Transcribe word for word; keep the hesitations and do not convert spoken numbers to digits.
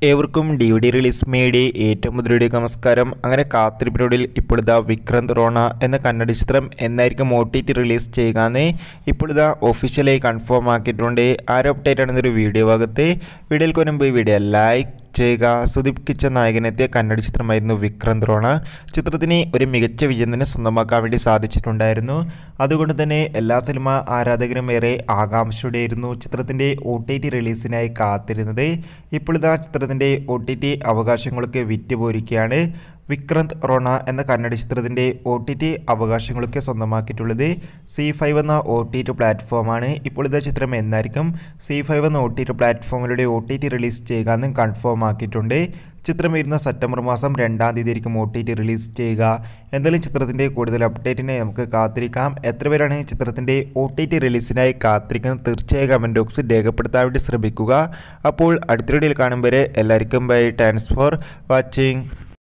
ഏവർക്കും D V D release മേടി ഏറ്റവും മുതലയുടെ നമസ്കാരം. അങ്ങനെ കാത്തിരിപ്പിനോടിൽ ഇപ്പോഴിതാ വിക്രാന്ത് റോണ എന്ന കന്നഡ ചിത്രം എന്നായിരിക്കും ഒ ടി ടി റിലീസ് ചെയ്യുകയെന്ന് ഇപ്പോഴിതാ ഒഫീഷ്യലായി കൺഫേം ആക്കിയിട്ടുണ്ട്. ആരോ അപ്ഡേറ്റ് ആണെന്നൊരു വീഡിയോ ഭാഗത്ത് വീഡിയോയിൽ കൊണ്ടുമ്പോൾ ഈ വീഡിയോ ലൈക്ക് ചെയ്യുക. സുദീപ് കിച്ച നായകനെത്തിയ കന്നഡ ചിത്രമായിരുന്നു വിക്രാന്ത് റോണ. ചിത്രത്തിന് ഒരു മികച്ച വിജയം തന്നെ സ്വന്തമാക്കാൻ വേണ്ടി സാധിച്ചിട്ടുണ്ടായിരുന്നു. അതുകൊണ്ട് തന്നെ എല്ലാ സിനിമ ആരാധകരും ഏറെ ആകാംക്ഷയോടെയായിരുന്നു ചിത്രത്തിൻ്റെ ഒ ടി ടി റിലീസിനായി കാത്തിരുന്നത്. ഇപ്പോഴിതാ ചിത്രത്തിൻ്റെ ഒ ടി ടി അവകാശങ്ങളൊക്കെ വിറ്റുപോയിരിക്കുകയാണ്. വിക്രാന്ത് റോണ എന്ന കന്നഡ ചിത്രത്തിൻ്റെ ഒ ടി ടി അവകാശങ്ങളൊക്കെ സ്വന്തമാക്കിയിട്ടുള്ളത് സി ഫൈവ് എന്ന ഒ ടി ടി പ്ലാറ്റ്ഫോമാണ്. ഇപ്പോൾ ഇതാ ചിത്രം എന്നായിരിക്കും സി ഫൈവ് എന്ന ഒ ടി ടി പ്ലാറ്റ്ഫോമിലൂടെ ഒ ടി ടി റിലീസ് ചെയ്യുകയെന്ന് കൺഫേം ആക്കിയിട്ടുണ്ട്. ചിത്രം വരുന്ന സെപ്റ്റംബർ മാസം രണ്ടാം തീയതി ആയിരിക്കും ഒ ടി ടി റിലീസ് ചെയ്യുക. എന്തായാലും ചിത്രത്തിൻ്റെ കൂടുതൽ അപ്ഡേറ്റിനെ നമുക്ക് കാത്തിരിക്കാം. എത്ര പേരാണ് ചിത്രത്തിൻ്റെ ഒ ടി ടി റിലീസിനായി കാത്തിരിക്കുന്നത് തീർച്ചയായും കമൻറ്റ് ബോക്സിൽ രേഖപ്പെടുത്താൻ വേണ്ടി ശ്രമിക്കുക. അപ്പോൾ അടുത്ത വീഡിയോയിൽ കാണും വരെ എല്ലാവർക്കും ബൈ. Thanks for watching.